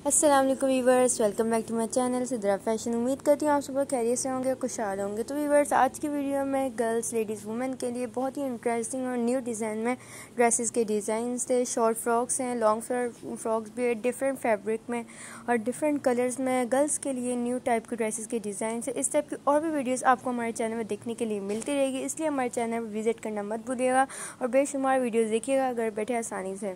अस्सलाम वालेकुम viewers, welcome back to my channel Sidra Fashion. उम्मीद करती हूँ आप सब खैरियत से होंगे, खुशहाल होंगे। तो वीवर्स, आज की वीडियो में गर्ल्स, लेडीज़, वुमेन के लिए बहुत ही इंटरेस्टिंग और न्यू डिज़ाइन में ड्रेसेस के डिज़ाइंस थे। शॉर्ट फ्रॉक्स हैं, लॉन्ग फ्रॉक्स भी है, डिफरेंट फैब्रिक में और डिफरेंट कलर्स में गर्ल्स के लिए न्यू टाइप के ड्रेसेस के डिज़ाइन है। इस टाइप की और भी वीडियोज़ आपको हमारे चैनल में देखने के लिए मिलती रहेगी, इसलिए हमारे चैनल पर विजिट करना मत भूलिएगा और बेशुमार वीडियोज़ देखिएगा घर बैठे आसानी से।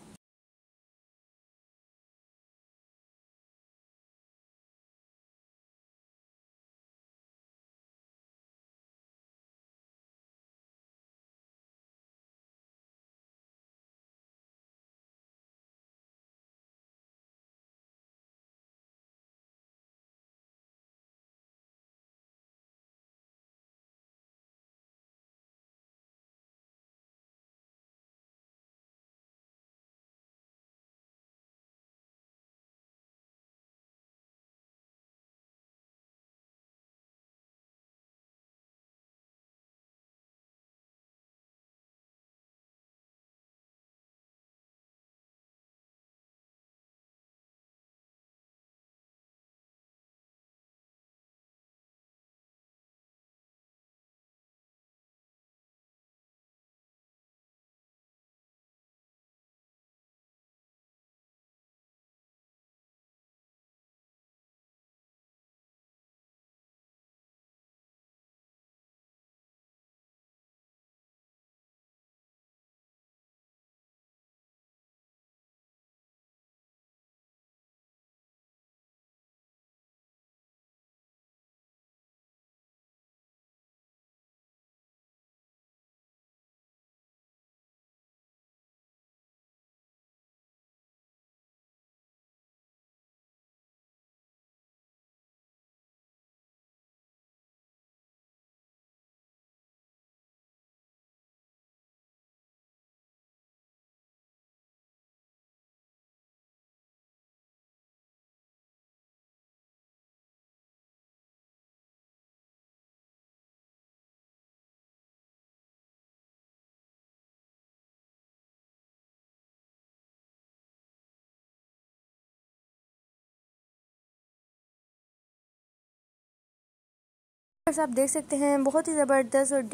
बस आप देख सकते हैं बहुत ही ज़बरदस्त और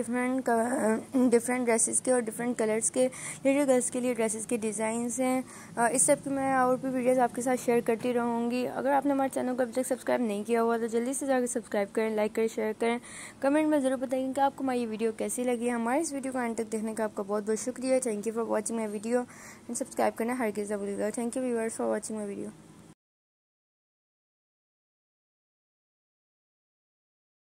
डिफरेंट ड्रेसेस के और डिफरेंट कलर्स के लिटिल गर्ल्स के लिए ड्रेसेस के डिज़ाइंस हैं। इस सब की मैं और भी वीडियोस आपके साथ शेयर करती रहूँगी। अगर आपने हमारे चैनल को अभी तक सब्सक्राइब नहीं किया हुआ तो जल्दी से जाकर सब्सक्राइब करें, लाइक करें, शेयर करें। कमेंट में ज़रूर बताइए कि आपको हमारी वीडियो कैसी लगी। हमारे इस वीडियो को अंत तक देखने का आपका बहुत बहुत शुक्रिया। Thank you for watching my video and subscribe करना हरगिज़ ना भूलिएगा। Thank you viewers for watching my video.